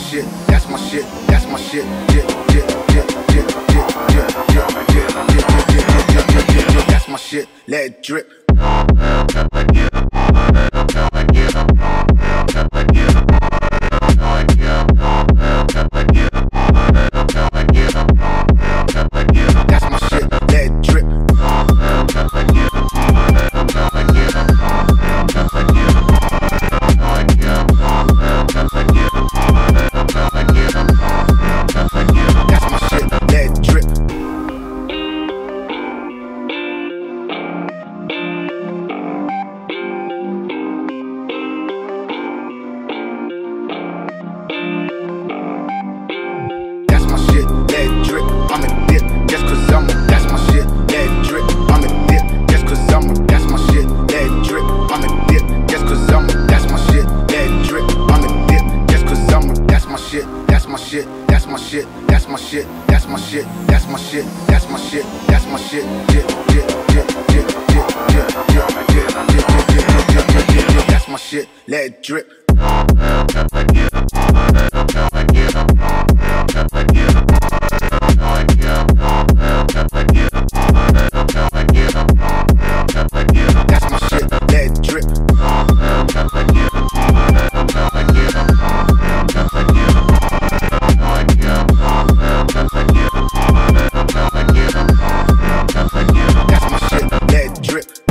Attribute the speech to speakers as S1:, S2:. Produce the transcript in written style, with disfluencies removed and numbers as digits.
S1: shit, that's my shit, that's my shit. That's my shit, let it drip. That's my shit, let it drip. That's my shit, let it drip. That's my shit, let it drip. I'm a dip, just cause I'm a. That's my shit, let it drip. I'm a dip, just cause I'm a. That's my shit, let it drip. I'm a dip, just cause I'm a. That's my shit, let it drip. I'm a dip, just cause I'm a. That's my shit, that's my shit, that's my shit, that's my shit, that's my shit, that's my shit, that's my shit, that's my shit. That's my shit, let it drip. That's my shit, let it drip. That's my shit, let it drip.